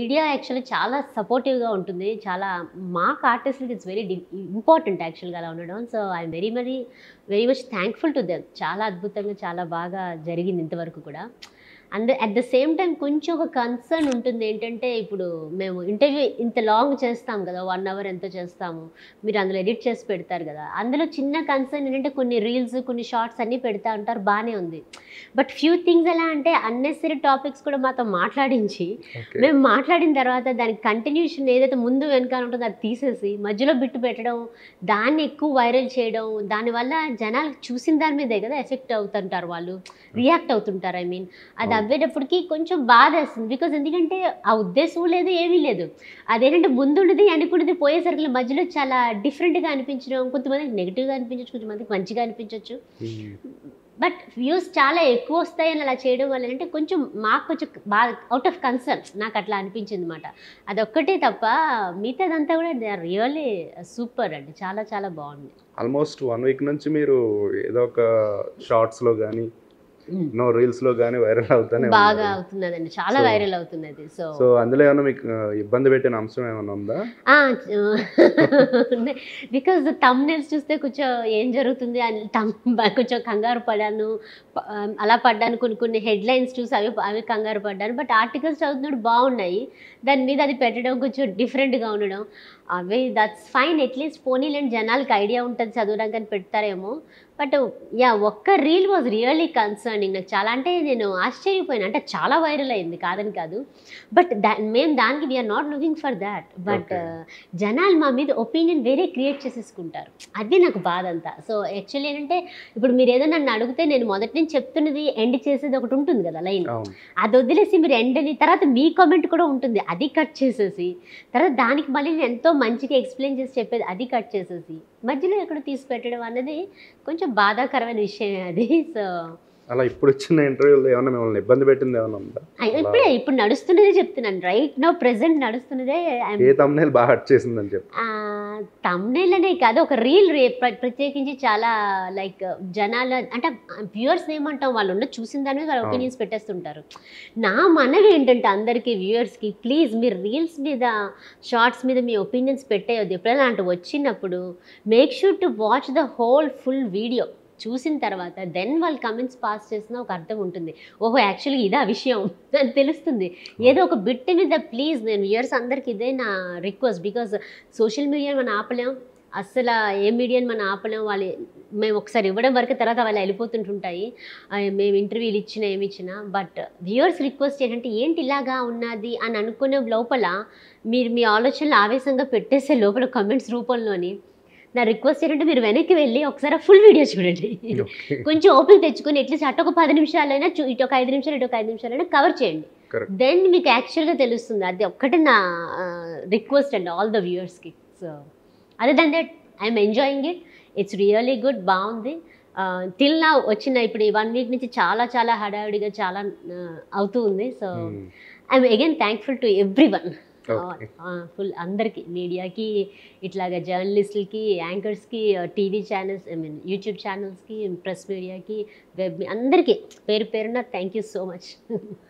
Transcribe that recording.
Media actually చాలా సపోర్టివ్గా ఉంటుంది. చాలా మాకు ఆర్టిస్ట్‌లకి ఇట్స్ వెరీ ఇంపార్టెంట్ యాక్చువల్‌గా అలా ఉండడం. So I'm very much thankful to them. చాలా అద్భుతంగా చాలా బాగా జరిగింది ఇంతవరకు కూడా. And at the same time కొంచెం ఒక కన్సర్న్ ఉంటుంది. ఏంటంటే ఇప్పుడు మేము ఇంటర్వ్యూ ఇంత లాంగ్ చేస్తాం కదా, 1 అవర్ ఎంతో చేస్తాము. మీరు అందులో ఎడిట్ చేసి పెడతారు కదా. అందులో చిన్న కన్సర్న్ ఏంటంటే కొన్ని రీల్స్, కొన్ని షార్ట్స్ అన్నీ పెడతా ఉంటారు, బాగానే ఉంది. బట్ ఫ్యూ థింగ్స్ ఎలా అంటే అన్నెసరీ టాపిక్స్ కూడా మాతో మాట్లాడించి మేము మాట్లాడిన తర్వాత దానికి కంటిన్యూషన్ ఏదైతే ముందు వెనకాల ఉంటుందో అది తీసేసి మధ్యలో బిట్టు పెట్టడం, దాన్ని ఎక్కువ వైరల్ చేయడం, దానివల్ల జనాలు చూసిన దాని మీదే కదా ఎఫెక్ట్ అవుతుంటారు, వాళ్ళు రియాక్ట్ అవుతుంటారు. ఐ మీన్ అది అవ్వేటప్పటికి కొంచెం బాధ వేస్తుంది. బికాజ్ ఎందుకంటే ఆ ఉద్దేశం లేదు, ఏమీ లేదు. అదేంటంటే ముందుండేది అనుకున్నది పోయేసరికి మధ్యలో చాలా డిఫరెంట్గా అనిపించడం, కొంతమందికి నెగిటివ్గా అనిపించవచ్చు, కొంతమందికి మంచిగా అనిపించవచ్చు. బట్ వ్యూస్ చాలా ఎక్కువ వస్తాయని అలా చేయడం వల్ల అంటే కొంచెం మాకు కొంచెం బాగా అవుట్ ఆఫ్ కన్సర్న్ నాకు అట్లా అనిపించింది అనమాట. అదొక్కటే తప్ప మిగతాదంతా కూడా దే ఆర్ రియల్లీ సూపర్ అండి. చాలా చాలా బాగుంది. ఆల్మోస్ట్ 1 వీక్ నుంచి మీరు ఏదో ఒక షార్ట్స్లో కానీ రీల్స్ లో గానీ వైరల్ అవుతానే బాగా అవుతున్నదండి, చాలా వైరల్ అవుతున్నది. సో అందులో ఏమైనా మీకు ఇబ్బంది పెట్టిన అంశం ఏమైనా ఉందా? బికాజ్ థంబ్నెయిల్స్ చూస్తే కొంచెం ఏం జరుగుతుంది అని కొంచెం కంగారు పడ్డాను, అలా పడ్డాను. కొన్ని హెడ్లైన్స్ చూసి అవి కంగారు పడ్డాను. బట్ ఆర్టికల్స్ చదువుతున్నాడు బాగున్నాయి, దాని మీద అది పెట్టడం కొంచెం డిఫరెంట్గా ఉండడం అవి దట్స్ ఫైన్. అట్లీస్ట్ పోనీలేండి, జనాలకి ఐడియా ఉంటుంది చదవడానికి అని పెడతారేమో. బట్ యా, ఒక్క రీల్ వాజ్ రియల్లీ కన్సర్నింగ్. నాకు చాలా అంటే నేను ఆశ్చర్యపోయాను. అంటే చాలా వైరల్ అయింది కాదని కాదు, బట్ మేము దానికి we're not looking for that. But జనాలు మా మీద ఒపీనియన్ వేరే క్రియేట్ చేసేసుకుంటారు, అది నాకు బాధ అంతా. సో యాక్చువల్లీ ఏంటంటే ఇప్పుడు మీరు ఏదో నన్ను అడిగితే నేను మొదటి నుంచి చెప్తున్నది ఎండ్ చేసేది ఒకటి ఉంటుంది కదా లైన్, అది వదిలేసి మీరు ఎండ్ అని తర్వాత మీ కామెంట్ కూడా ఉంటుంది, అది కట్ చేసేసి తర్వాత దానికి మళ్ళీ నేను ఎంతో మంచిగా ఎక్స్ప్లెయిన్ చేసి చెప్పేది అది కట్ చేసేసి మధ్యలో ఎక్కడ తీసి పెట్టడం అన్నది కొంచెం బాధాకరమైన విషయమే అది. సో అలా ఇప్పుడు వచ్చిన ఇంటర్వ్యూలో ఏమన్నా మిమ్మల్ని ఇబ్బంది పెట్టింది ఏమన్నా ఉందా? ఇప్పుడు నడుస్తున్నదే చెప్తున్నాను, రైట్ నో ప్రెసెంట్ నడుస్తున్నదే. ఏ థంబ్నెయిల్ బాగా హర్ట్ చేసిందని చెప్పి? థంబ్నెయిల్ అనే కాదు, ఒక రీల్ ప్రత్యేకించి చాలా లైక్ జనాలు అంటే వ్యూవర్స్ ఏమంటాం, వాళ్ళు ఉన్న చూసిన దాని మీద వాళ్ళ ఒపీనియన్స్ పెట్టేస్తుంటారు. నా మనవి ఏంటంటే అందరికీ వ్యూవర్స్కి, ప్లీజ్ మీరు రీల్స్ మీద షార్ట్స్ మీద మీ ఒపీనియన్స్ పెట్టేయద్దు. ఎప్పుడైనా అంటే వచ్చినప్పుడు make sure to watch the whole full video. చూసిన తర్వాత దెన్ వాళ్ళు కమెంట్స్ పాస్ చేసిన ఒక అర్థం ఉంటుంది, ఓహో యాక్చువల్గా ఇదే విషయం అని తెలుస్తుంది. ఏదో ఒక బిట్ మీద ప్లీజ్ నేను వ్యూయర్స్ అందరికి ఇదే నా రిక్వెస్ట్. బికాజ్ సోషల్ మీడియాని మనం ఆపలేం, అస్సలు ఏ మీడియాని మనం ఆపలేం. వాళ్ళు మేము ఒకసారి ఇవ్వడం వరకు తర్వాత వాళ్ళు వెళ్ళిపోతుంటుంటాయి, మేము ఇంటర్వ్యూలు ఇచ్చినా ఏమి ఇచ్చినా. బట్ వ్యూయర్స్ రిక్వెస్ట్ ఏంటంటే ఏంటి ఇలాగా ఉన్నది అని అనుకునే లోపల మీరు మీ ఆలోచనలు ఆవేశంగా పెట్టేసే లోపల కమెంట్స్ రూపంలోని నా రిక్వెస్ట్ ఏంటంటే మీరు వెనక్కి వెళ్ళి ఒకసారి ఫుల్ వీడియో చూడండి. కొంచెం ఓపిక తెచ్చుకొని అట్లీస్ట్ అటు ఒక 10 నిమిషాలైనా ఇటు ఒక 5 నిమిషాలు ఇటు ఒక 5 నిమిషాలైనా కవర్ చేయండి. దెన్ మీకు యాక్చువల్గా తెలుస్తుంది. అది ఒక్కటే నా రిక్వెస్ట్ అండి ఆల్ ద వ్యూవర్స్కి. So other then that I'm enjoying it, it's really good, బాగుంది. టిల్ నా వచ్చిన ఇప్పుడు ఈ 1 వీక్ నుంచి చాలా చాలా హడావిడిగా చాలా అవుతూ ఉంది. So I'm again thankful to everyone, full అందరికీ, మీడియాకి, ఇట్లాగా జర్నలిస్టులకి, యాంకర్స్కి, TV channels, I mean YouTube ఛానల్స్కి, ప్రెస్ మీడియాకి, వెబ్ అందరికీ పేరు పేరున థ్యాంక్ యూ సో మచ్.